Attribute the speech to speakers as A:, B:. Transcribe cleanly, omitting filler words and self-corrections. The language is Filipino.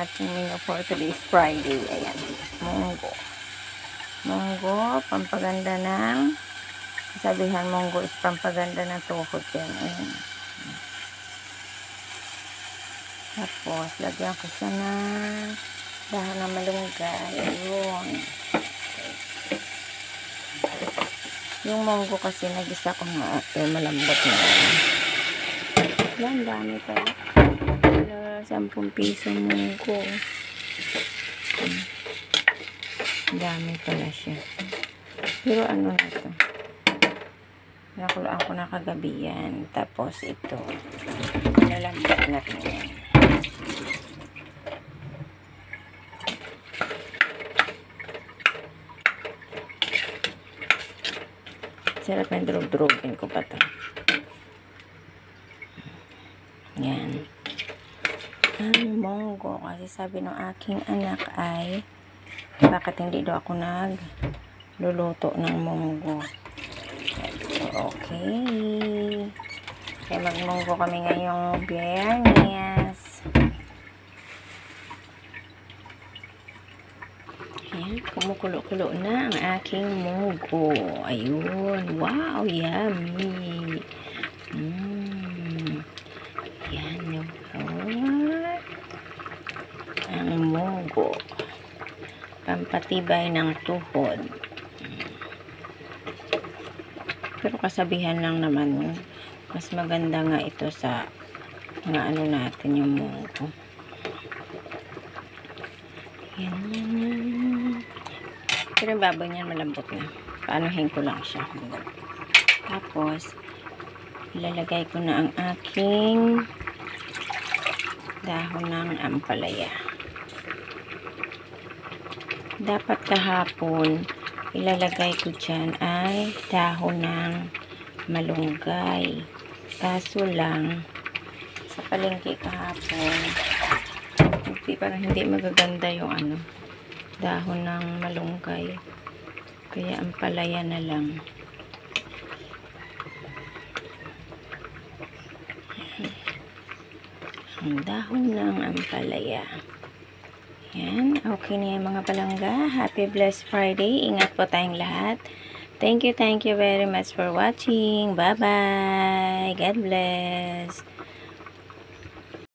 A: aking menu for today's Friday. Ayan, munggo. Munggo, pampaganda ng, sabihan munggo is pampaganda ng tuhod yan. Ayan. Tapos, lagyan ko siya ng dahon ng malunggay. Ayun. Yung munggo kasi nagisa ko nga malambot na. Yan, dami pa. 10 piso munggo. Dami pala siya. Pero ano na ito? Nakulaan ko na kagabi yan. Tapos ito. Nalambot na rin yan. Sarap na drog-drogin ko pa ito. Yan. Ang munggo. Kasi sabi ng aking anak ay bakit hindi daw ako nagluluto ng munggo. Okay. Kaya magmunggo kami ngayong Biyernes. Ayan, kumukulo-kulo na ang aking munggo. Ayun. Wow, yummy. Ayan yung ang munggo. Pampatibay ng tuhod. Pero kasabihan lang naman, mas maganda nga ito sa mga ano natin yung munggo. Yan. Pero yung baboy niyan malambot na. Paanuhin ko lang siya. Tapos, ilalagay ko na ang aking dahon ng ampalaya. Dapat kahapon, ilalagay ko dyan ay dahon ng malunggay. Kaso lang, sa palengke kahapon, parang hindi magaganda yung ano, dahon ng malunggay. Kaya ampalaya na lang. Ang dahon ng ampalaya. Yan. Okay na yan mga palangga. Happy blessed Friday. Ingat po tayong lahat. Thank you very much for watching. Bye-bye. God bless.